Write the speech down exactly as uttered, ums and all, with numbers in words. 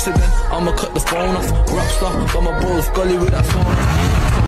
yesterday, I'ma cut the phone off. Rockstar, got my balls gully with that phone off.